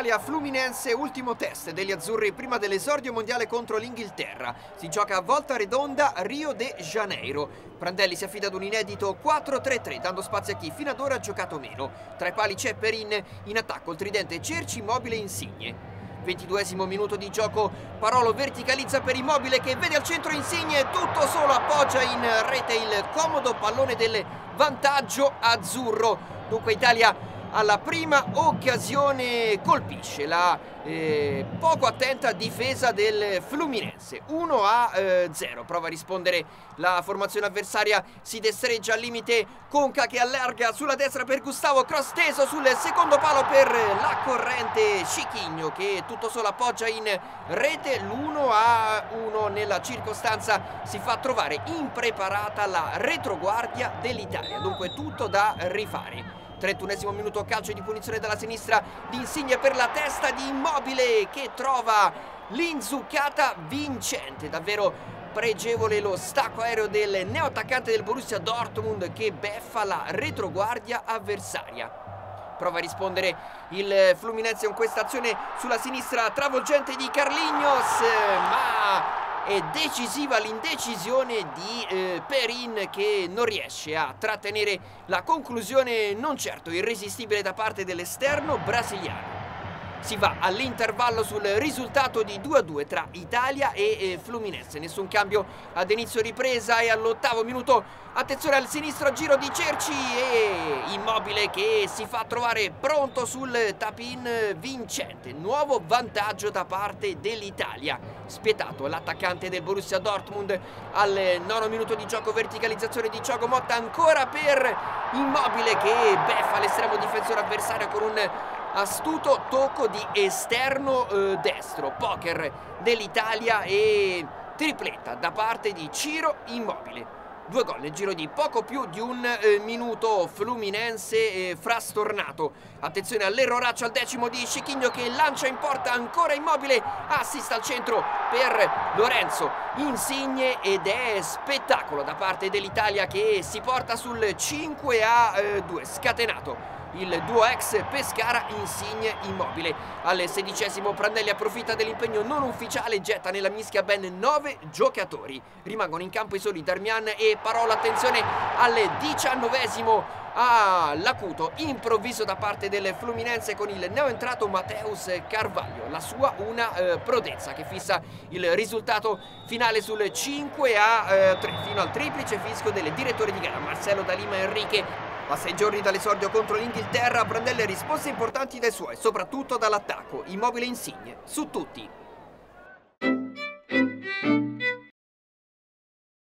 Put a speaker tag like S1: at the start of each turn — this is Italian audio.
S1: Italia-Fluminense, ultimo test degli azzurri prima dell'esordio mondiale contro l'Inghilterra. Si gioca a Volta Redonda, Rio de Janeiro. Prandelli si affida ad un inedito 4-3-3, dando spazio a chi fino ad ora ha giocato meno. Tra i pali c'è Perin, in attacco il tridente Cerci, Immobile e Insigne. 22esimo minuto di gioco, Parolo verticalizza per Immobile che vede al centro Insigne, tutto solo appoggia in rete il comodo pallone del vantaggio azzurro. Dunque Italia alla prima occasione colpisce la poco attenta difesa del Fluminense. 1-0, prova a rispondere la formazione avversaria, si destreggia al limite Conca che allarga sulla destra per Gustavo, cross teso sul secondo palo per la corrente Chiquinho che tutto solo appoggia in rete. L'1-1 nella circostanza si fa trovare impreparata la retroguardia dell'Italia, dunque tutto da rifare. 31esimo minuto, calcio di punizione dalla sinistra di Insigne per la testa di Immobile che trova l'inzuccata vincente. Davvero pregevole lo stacco aereo del neoattaccante del Borussia Dortmund che beffa la retroguardia avversaria. Prova a rispondere il Fluminense con questa azione sulla sinistra travolgente di Carlinhos, ma è decisiva l'indecisione di Perin che non riesce a trattenere la conclusione non certo irresistibile da parte dell'esterno brasiliano. Si va all'intervallo sul risultato di 2-2 tra Italia e Fluminense. Nessun cambio ad inizio ripresa e all'8° minuto attenzione al sinistro giro di Cerci e Immobile che si fa trovare pronto sul tap-in vincente. Nuovo vantaggio da parte dell'Italia. Spietato l'attaccante del Borussia Dortmund al 9° minuto di gioco, verticalizzazione di Thiago Motta ancora per Immobile che beffa l'estremo difensore avversario con un astuto tocco di esterno destro. Poker dell'Italia e tripletta da parte di Ciro Immobile. 2 gol nel giro di poco più di un minuto. Fluminense frastornato. Attenzione all'erroraccio al 10° di Chiquinho che lancia in porta ancora Immobile, assist al centro per Lorenzo Insigne ed è spettacolo da parte dell'Italia che si porta sul 5-2 scatenato. Il duo ex Pescara Insigne Immobile. Al 16° Prandelli approfitta dell'impegno non ufficiale, getta nella mischia ben 9 giocatori. Rimangono in campo i soli Darmian e Parolo. Attenzione al 19° all'acuto improvviso da parte del Fluminense con il neoentrato Mateus Carvalho. La sua una prodezza che fissa il risultato finale sul 5-3 fino al triplice fischio del direttore di gara Marcelo D'Alima Enrique. A 6 giorni dall'esordio contro l'Inghilterra, Prandelli risposte importanti dai suoi, soprattutto dall'attacco. Immobile Insigne, su tutti.